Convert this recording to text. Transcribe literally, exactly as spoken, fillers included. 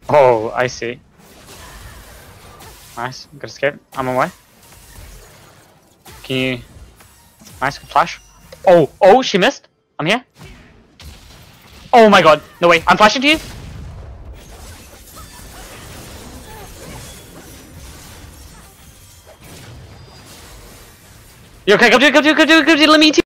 Oh, I see. Nice, good escape. I'm on my way. Can you... Nice, good flash. Oh, oh, she missed. I'm here. Oh my god, no way, I'm flashing to you. You okay? Come to, come to, come to, come to, let me